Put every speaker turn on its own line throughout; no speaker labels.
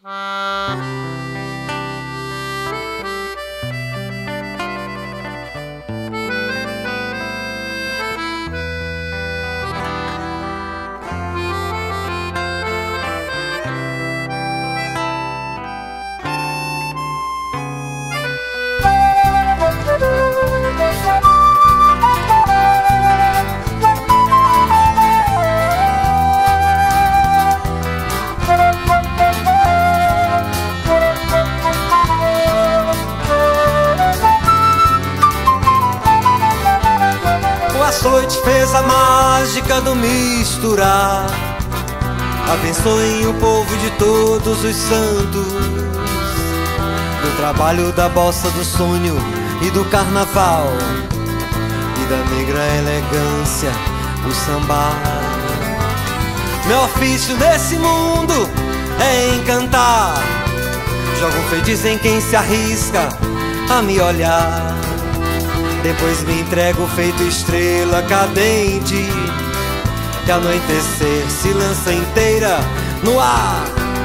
O açoite fez a mágica do misturar, abençoe o povo de todos os santos, do trabalho da bossa, do sonho e do carnaval, e da negra elegância, o samba. Meu ofício nesse mundo é encantar, jogo feitiço em quem se arrisca a me olhar. Depois me entrego feito estrela cadente, que ao anoitecer se lança inteira no ar.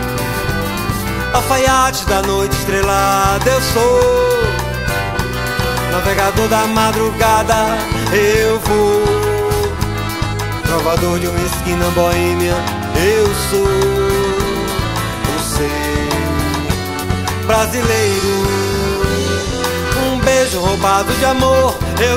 Alfaiate da noite estrelada eu sou, navegador da madrugada eu vou, trovador de uma esquina boêmia eu sou. Você, brasileiro, um beijo roubado de amor eu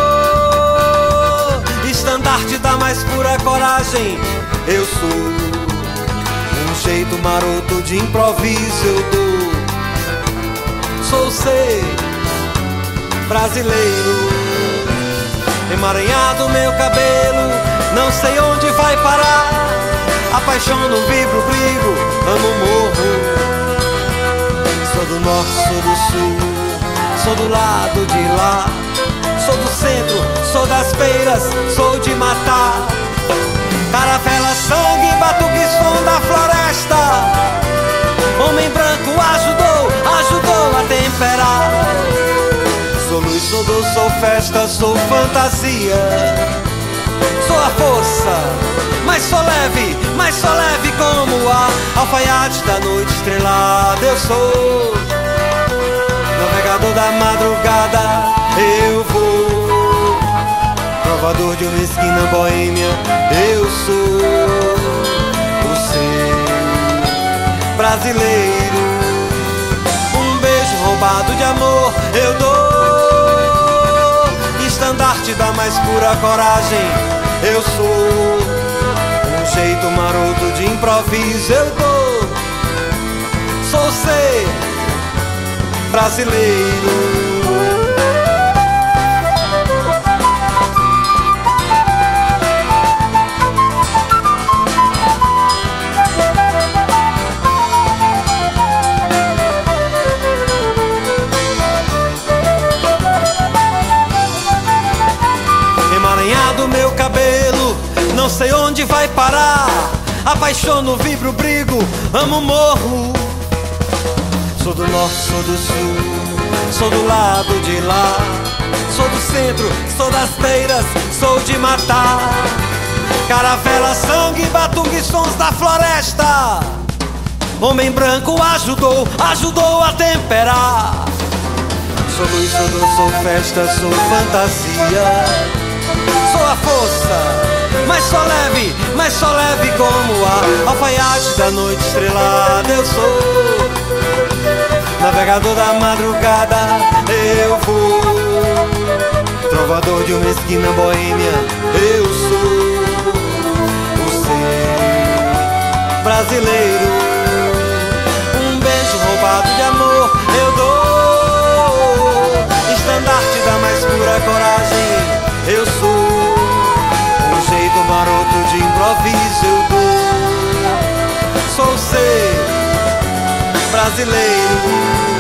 dou, estandarte da mais pura coragem eu sou, um jeito maroto de improviso eu dou. Sou ser brasileiro, emaranhado meu cabelo, não sei onde vai parar, apaixono, vibro, brigo, amo, morro. Sou do norte, sou do sul, sou do lado de lá, sou do centro, sou das feiras, sou de matar. Caravela, sangue, batuque, som da floresta, homem branco ajudou a temperar. Sou luz, sou dor, sou festa, sou fantasia, sou a força, mas sou leve como o ar. Alfaiate da noite estrelada eu sou, navegador da madrugada eu vou, trovador de uma esquina boêmia eu sou. O ser brasileiro, um beijo roubado de amor eu dou, estandarte da mais pura coragem eu sou, um jeito maroto de improviso eu dou. Sou ser brasileiro. Emaranhado meu cabelo, não sei onde vai parar, apaixono, vibro, brigo, amo, morro. Sou do norte, sou do sul, sou do lado de lá, sou do centro, sou das feiras, sou de matar. Caravela, sangue, batuque, sons da floresta, homem branco ajudou a temperar. Sou luz, sou dor, sou festa, sou fantasia, sou a força, mas sou leve como o ar. Alfaiate da noite estrelada eu sou, navegador da madrugada eu vou, trovador de uma esquina boêmia eu sou. O ser brasileiro, um beijo roubado de amor eu dou, estandarte da mais pura coragem eu sou, um jeito maroto de improviso eu dou. Sou ser brasileiro.